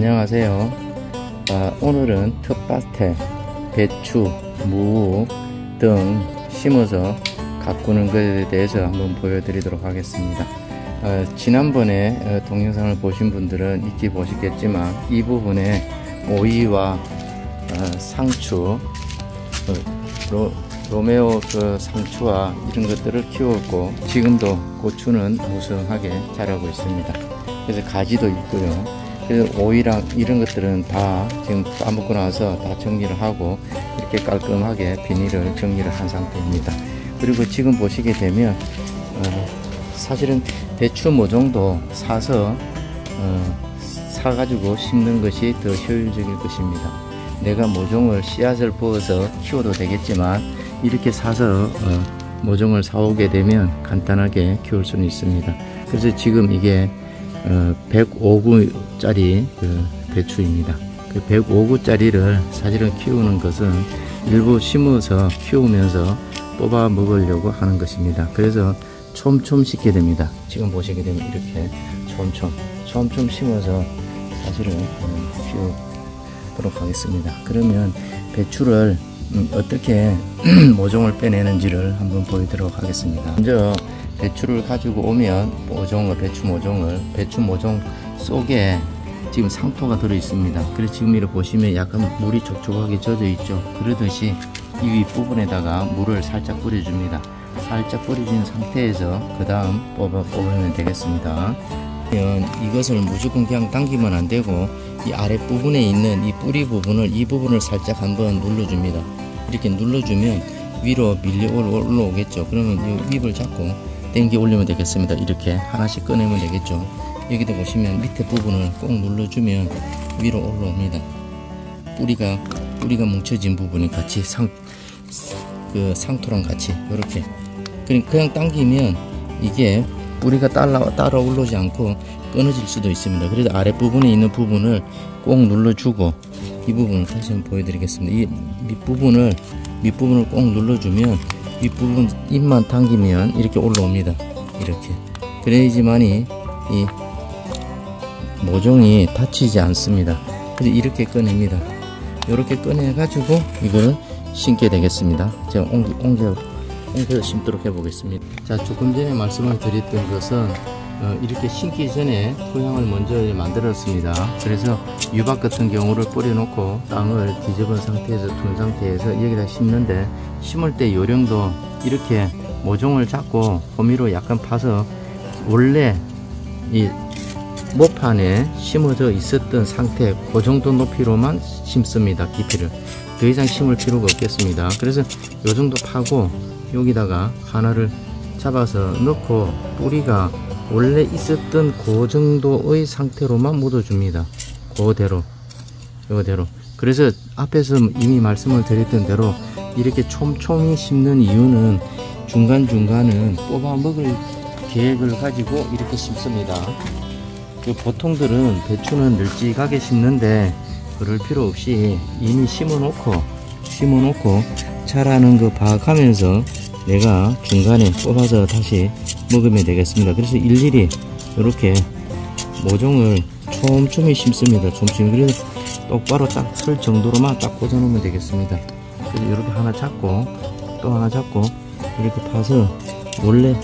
안녕하세요. 오늘은 텃밭에 배추, 무 등 심어서 가꾸는 것에 대해서 한번 보여드리도록 하겠습니다. 지난번에 동영상을 보신 분들은 익히 보시겠지만 이 부분에 오이와 상추, 로메오 상추와 이런 것들을 키웠고, 지금도 고추는 무성하게 자라고 있습니다. 그래서 가지도 있고요. 그래서 오이랑 이런 것들은 다 지금 따먹고 나서 다 정리를 하고 이렇게 깔끔하게 비닐을 정리를 한 상태입니다. 그리고 지금 보시게 되면 사실은 배추 모종도 사가지고 심는 것이 더 효율적일 것입니다. 내가 모종을 씨앗을 부어서 키워도 되겠지만 이렇게 사서 모종을 사오게 되면 간단하게 키울 수는 있습니다. 그래서 지금 이게 105구짜리 배추입니다. 그 105구짜리를 사실은 키우는 것은 일부 심어서 키우면서 뽑아 먹으려고 하는 것입니다. 그래서 촘촘 심게 됩니다. 지금 보시게 되면 이렇게 촘촘 심어서 사실은 키우도록 하겠습니다. 그러면 배추를 어떻게 모종을 빼내는지를 한번 보여드리도록 하겠습니다. 먼저 배추를 가지고 오면 배추 모종 속에 지금 상토가 들어 있습니다. 그래서 지금 이렇게 보시면 약간 물이 촉촉하게 젖어 있죠. 그러듯이 이 윗부분에다가 물을 살짝 뿌려줍니다. 살짝 뿌려준 상태에서 그 다음 뽑으면 되겠습니다. 이것을 무조건 그냥 당기면 안 되고 이 아랫부분에 있는 이 뿌리 부분을, 이 부분을 살짝 한번 눌러줍니다. 이렇게 눌러주면 위로 밀려 올라오겠죠. 그러면 이 잎을 잡고 당겨 올리면 되겠습니다. 이렇게 하나씩 꺼내면 되겠죠. 여기도 보시면 밑에 부분을 꼭 눌러주면 위로 올라옵니다. 뿌리가 뭉쳐진 부분이 같이 상토랑 같이 이렇게 그냥 당기면 이게 뿌리가 따라 올라오지 않고 끊어질 수도 있습니다. 그래서 아랫부분에 있는 부분을 꼭 눌러주고, 이 부분을 다시 한번 보여드리겠습니다. 이 밑부분을 꼭 눌러주면 윗부분 잎만 당기면 이렇게 올라옵니다. 이렇게 그래야지만이 이 모종이 다치지 않습니다. 그래서 이렇게 꺼냅니다. 이렇게 꺼내 가지고 이거를 심게 되겠습니다. 제가 옮겨서 심도록 해 보겠습니다. 자, 조금 전에 말씀을 드렸던 것은 이렇게 심기 전에 토양을 먼저 만들었습니다. 그래서 유박 같은 경우를 뿌려놓고 땅을 뒤집은 상태에서 둔 상태에서 여기다 심는데, 심을 때 요령도 이렇게 모종을 잡고 호미로 약간 파서 원래 이 모판에 심어져 있었던 상태 그 정도 높이로만 심습니다. 깊이를 더 이상 심을 필요가 없겠습니다. 그래서 요 정도 파고 여기다가 하나를 잡아서 넣고 뿌리가 원래 있었던 그 정도의 상태로만 묻어줍니다. 그대로. 그래서 앞에서 이미 말씀을 드렸던 대로 이렇게 촘촘히 심는 이유는 중간중간은 뽑아 먹을 계획을 가지고 이렇게 심습니다. 보통들은 배추는 널찍하게 심는데 그럴 필요 없이 이미 심어놓고 자라는 거 봐가면서 내가 중간에 뽑아서 다시 먹으면 되겠습니다. 그래서 일일이 이렇게 모종을 촘촘히 심습니다. 그래서 똑바로 딱 설 정도로만 딱 꽂아 놓으면 되겠습니다. 그래서 이렇게 하나 잡고 또 하나 잡고 이렇게 파서 원래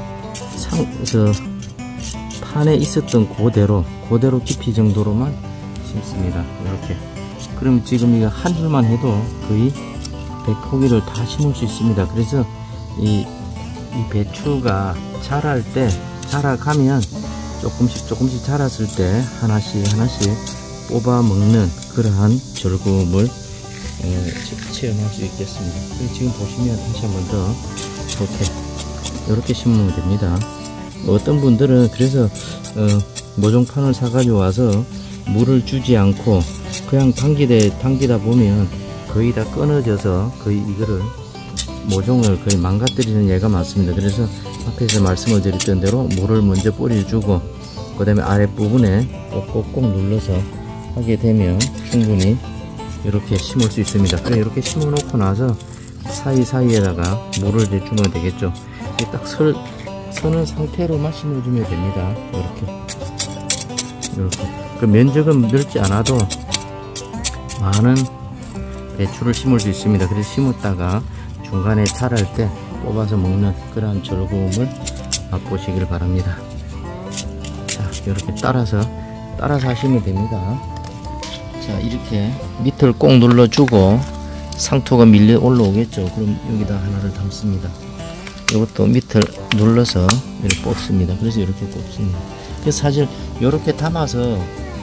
판에 있었던 그대로 깊이 정도로만 심습니다. 이렇게. 그럼 지금 이거 한 줄만 해도 거의 100포기를 다 심을 수 있습니다. 그래서 이 배추가 자라가면 조금씩 자랐을 때 하나씩 뽑아 먹는 그러한 즐거움을 체험할 수 있겠습니다. 지금 보시면 다시 한 번 더 이렇게 심으면 됩니다. 어떤 분들은 그래서 모종판을 사가지고 와서 물을 주지 않고 그냥 당기다 보면 거의 다 끊어져서 거의 이거를 모종을 거의 망가뜨리는 예가 많습니다. 그래서 앞에서 말씀을 드렸던 대로 물을 먼저 뿌려주고 그 다음에 아랫부분에 꼭꼭 눌러서 하게 되면 충분히 이렇게 심을 수 있습니다. 그래 이렇게 심어 놓고 나서 사이사이에다가 물을 이제 주면 되겠죠. 이게 딱 서는 상태로만 심어주면 됩니다. 이렇게 그 면적은 넓지 않아도 많은 배추를 심을 수 있습니다. 그래서 심었다가 중간에 자랄 때 뽑아서 먹는 그러한 즐거움을 맛보시길 바랍니다. 자, 이렇게 따라서 하시면 됩니다. 자, 이렇게 밑을 꼭 눌러주고 상토가 밀려 올라오겠죠. 그럼 여기다 하나를 담습니다. 이것도 밑을 눌러서 이렇게 뽑습니다. 그래서 이렇게 꼽습니다. 그래서 사실 이렇게 담아서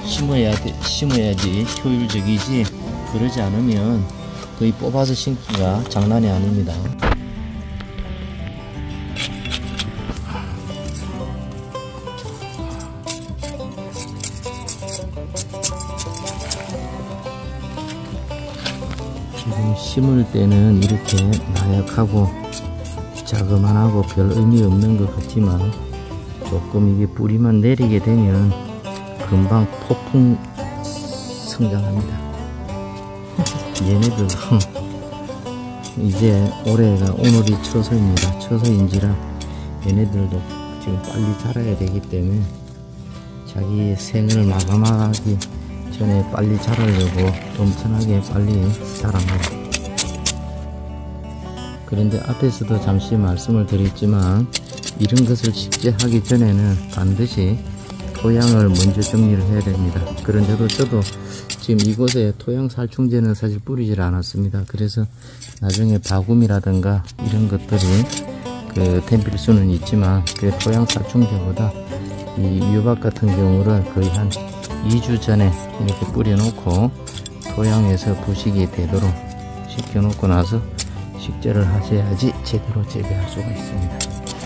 심어야지 효율적이지, 그러지 않으면 거의 뽑아서 심기가 장난이 아닙니다. 지금 심을 때는 이렇게 나약하고 자그만하고 별 의미 없는 것 같지만 조금 이게 뿌리만 내리게 되면 금방 폭풍 성장합니다. 얘네들도 이제 올해가 오늘이 처서입니다. 처서인지라 얘네들도 지금 빨리 자라야 되기 때문에 자기 생을 마감하기 전에 빨리 자라려고 엄청나게 빨리 자랍니다. 그런데 앞에서도 잠시 말씀을 드렸지만 이런 것을 식재하기 전에는 반드시 토양을 먼저 정리를 해야 됩니다. 그런데도 저도 지금 이곳에 토양 살충제는 사실 뿌리질 않았습니다. 그래서 나중에 바구미라든가 이런 것들이 댐빌 수는 있지만 그 토양 살충제보다 이 유박 같은 경우를 거의 한 2주 전에 이렇게 뿌려놓고 토양에서 부식이 되도록 시켜놓고 나서 식재를 하셔야지 제대로 재배할 수가 있습니다.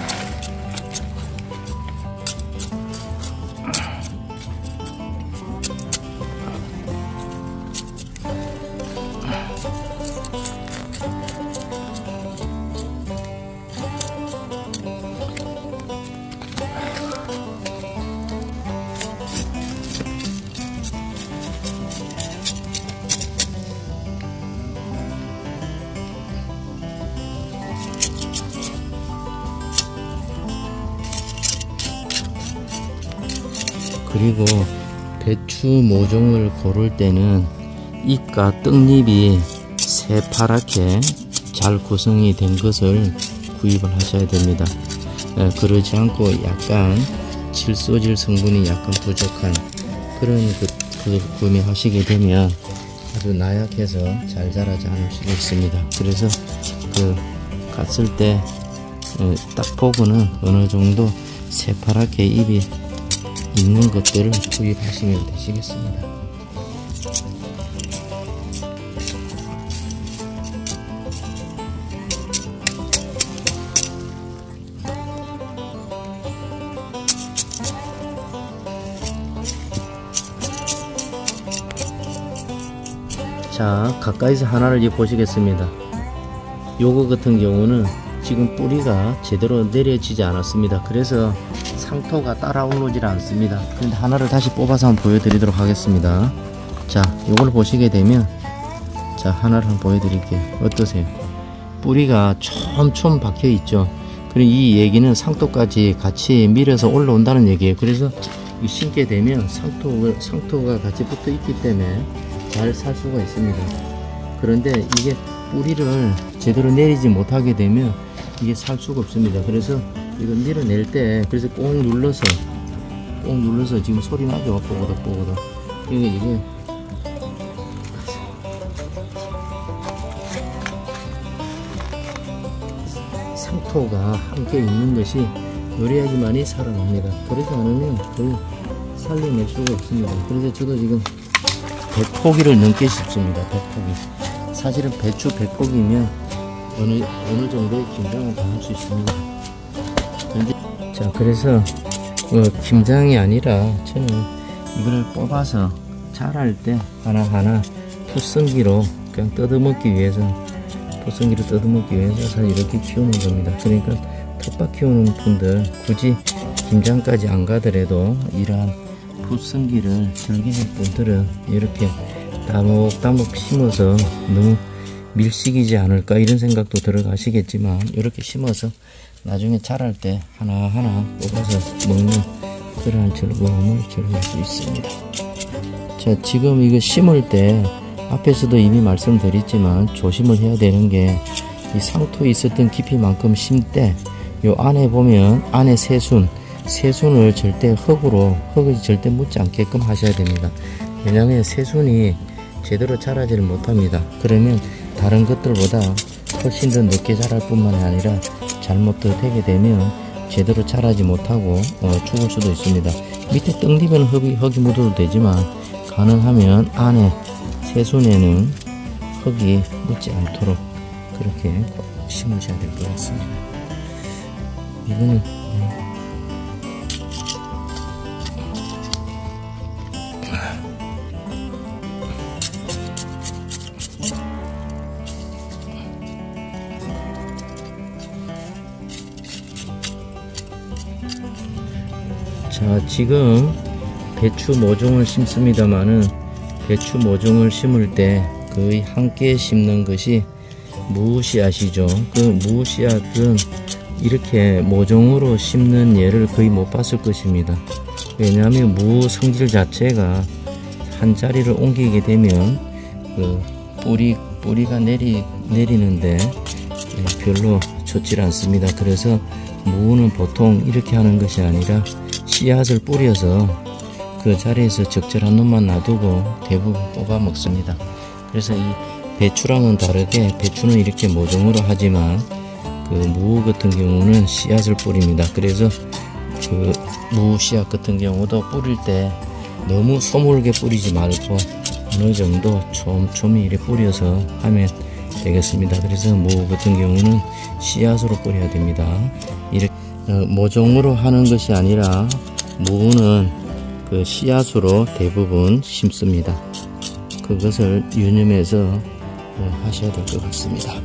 그리고 배추 모종을 고를 때는 잎과 떡잎이 새파랗게 잘 구성이 된 것을 구입을 하셔야 됩니다. 그러지 않고 약간 질소질 성분이 약간 부족한 그런 것을 구매하시게 되면 아주 나약해서 잘 자라지 않을 수가 있습니다. 그래서 갔을 때 딱 보고는 어느 정도 새파랗게 잎이 있는 것들을 구입하시면 되시겠습니다. 자, 가까이서 하나를 보시겠습니다. 요거 같은 경우는 지금 뿌리가 제대로 내려지지 않았습니다. 그래서 상토가 따라 올라오질 않습니다. 그런데 하나를 다시 뽑아서 한번 보여드리도록 하겠습니다. 자, 요걸 보시게 되면, 자, 하나를 한번 보여드릴게요. 어떠세요? 뿌리가 촘촘 박혀 있죠. 그리고 이 얘기는 상토까지 같이 밀어서 올라온다는 얘기예요. 그래서 심게 되면 상토가 같이 붙어 있기 때문에 잘 살 수가 있습니다. 그런데 이게 뿌리를 제대로 내리지 못하게 되면 이게 살 수가 없습니다. 그래서 이거 밀어낼 때 그래서 꼭 눌러서 지금 소리 나죠? 뽀고덕. 이게 상토가 함께 있는 것이 요리하기만이 살아납니다. 그러지 않으면 거의 살려낼 수가 없습니다. 그래서 저도 지금 100포기를 넘게 씹습니다. 100포기. 사실은 배추 100포기면 어느 정도의 김장은 다 할 수 있습니다. 그런데 자, 그래서 김장이 아니라 저는 이걸 뽑아서 자랄 때 하나하나 풋성기로 그냥 뜯어먹기 위해서 사실 이렇게 키우는 겁니다. 그러니까 텃밭 키우는 분들 굳이 김장까지 안 가더라도 이러한 풋성기를 즐기는 분들은 이렇게 다목다목 심어서 너무 밀식이지 않을까 이런 생각도 들어가시겠지만 이렇게 심어서 나중에 자랄 때 하나하나 뽑아서 먹는 그러한 즐거움을 즐길 수 있습니다. 자, 지금 이거 심을 때 앞에서도 이미 말씀드렸지만 조심을 해야 되는 게 이 상토에 있었던 깊이만큼 심때 요 안에 보면 안에 새순을 절대 흙이 절대 묻지 않게끔 하셔야 됩니다. 왜냐하면 새순이 제대로 자라지를 못합니다. 그러면 다른 것들보다 훨씬 더 늦게 자랄 뿐만 아니라 잘못도 되게 되면 제대로 자라지 못하고 죽을 수도 있습니다. 밑에 뜬디면 흙이 묻어도 되지만 가능하면 안에 새순에는 흙이 묻지 않도록 그렇게 심으셔야 될 것 같습니다. 이거는 자, 지금 배추 모종을 심습니다만은 배추 모종을 심을 때 거의 함께 심는 것이 무씨앗이죠. 그 무씨앗은 이렇게 모종으로 심는 예를 거의 못 봤을 것입니다. 왜냐하면 무 성질 자체가 한 자리를 옮기게 되면 그 뿌리가 내리는데 별로 좋지 않습니다. 그래서 무는 보통 이렇게 하는 것이 아니라 씨앗을 뿌려서 그 자리에서 적절한 놈만 놔두고 대부분 뽑아 먹습니다. 그래서 이 배추랑은 다르게 배추는 이렇게 모종으로 하지만 그 무 같은 경우는 씨앗을 뿌립니다. 그래서 그 무 씨앗 같은 경우도 뿌릴 때 너무 소물게 뿌리지 말고 어느 정도 촘촘히 이렇게 뿌려서 하면 되겠습니다. 그래서 무 같은 경우는 씨앗으로 뿌려야 됩니다. 이렇게 모종으로 하는 것이 아니라 무는 그 씨앗으로 대부분 심습니다. 그것을 유념해서 하셔야 될 것 같습니다.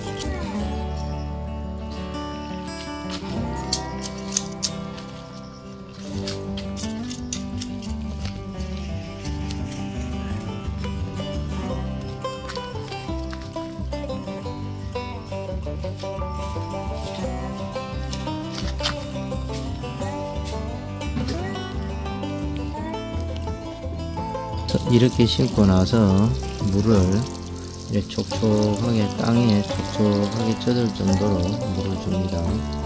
이렇게 심고 나서 물을 촉촉하게 땅에 촉촉하게 젖을 정도로 물을 줍니다.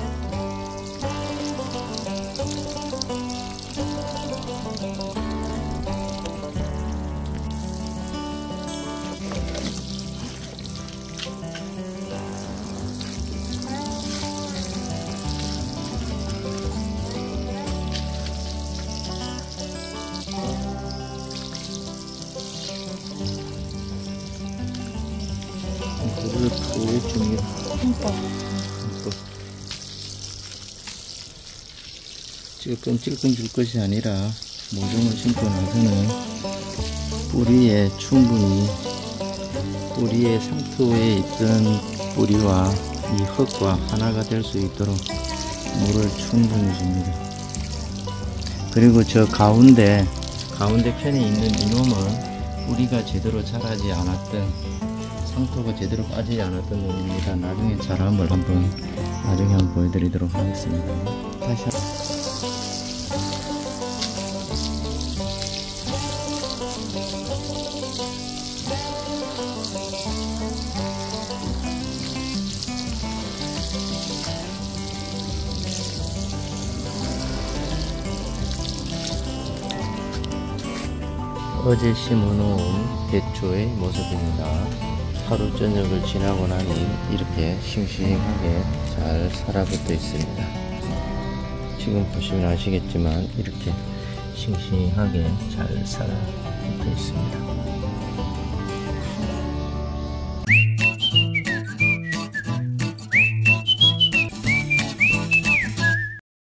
물을 푹 줍니다. 찔끔찔끔 줄 것이 아니라 모종을 심고 나서는 뿌리에 충분히 뿌리의 상토에 있던 뿌리와 이 흙과 하나가 될 수 있도록 물을 충분히 줍니다. 그리고 저 가운데 편에 있는 이놈은 뿌리가 제대로 자라지 않았던 상토가 제대로 빠지지 않았던 놈입니다. 나중에 자람을 한번 보여드리도록 하겠습니다. 다시 어제 심어놓은 배추의 모습입니다. 하루 저녁을 지나고 나니 이렇게 싱싱하게 잘 살아붙어 있습니다. 지금 보시면 아시겠지만 이렇게 싱싱하게 잘 살아붙어 있습니다.